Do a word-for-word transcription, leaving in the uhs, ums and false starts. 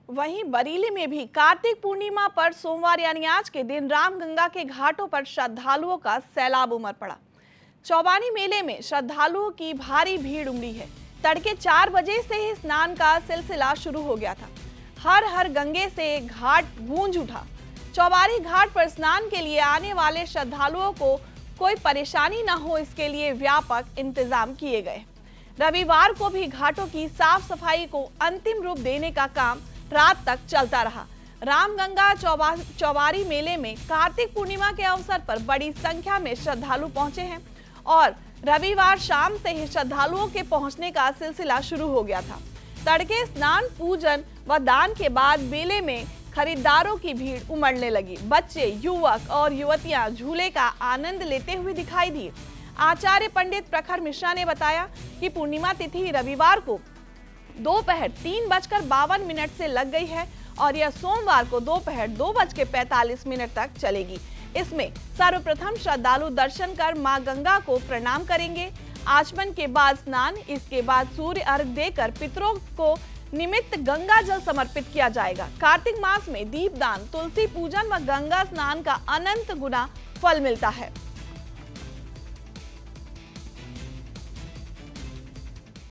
वहीं बरेली में भी कार्तिक पूर्णिमा पर सोमवार यानी आज के दिन रामगंगा के घाटों पर श्रद्धालुओं का सैलाब उमड़ पड़ा। चौबानी मेले में श्रद्धालुओं की भारी भीड़ उमड़ी है। तड़के चार बजे से ही स्नान का सिलसिला शुरू हो गया था। हर हर गंगे से घाट गूंज उठा। चौबारी घाट पर स्नान के लिए आने वाले श्रद्धालुओं को कोई परेशानी न हो, इसके लिए व्यापक इंतजाम किए गए। रविवार को भी घाटों की साफ सफाई को अंतिम रूप देने का काम रात तक चलता रहा। रामगंगा चौबा चौबारी मेले में कार्तिक पूर्णिमा के अवसर पर बड़ी संख्या में श्रद्धालु पहुंचे हैं और रविवार शाम से ही श्रद्धालुओं के पहुंचने का सिलसिला शुरू हो गया था। तड़के स्नान, पूजन व दान के बाद मेले में खरीदारों की भीड़ उमड़ने लगी। बच्चे, युवक और युवतियां झूले का आनंद लेते हुए दिखाई दिए। आचार्य पंडित प्रखर मिश्रा ने बताया कि पूर्णिमा तिथि रविवार को दोपहर तीन बजकर बावन मिनट से लग गई है और यह सोमवार को दोपहर दो बज के पैंतालीस मिनट तक चलेगी। इसमें सर्वप्रथम श्रद्धालु दर्शन कर मां गंगा को प्रणाम करेंगे। आचमन के बाद स्नान, इसके बाद सूर्य अर्घ देकर पितरों को निमित्त गंगा जल समर्पित किया जाएगा। कार्तिक मास में दीपदान, तुलसी पूजन व गंगा स्नान का अनंत गुना फल मिलता है।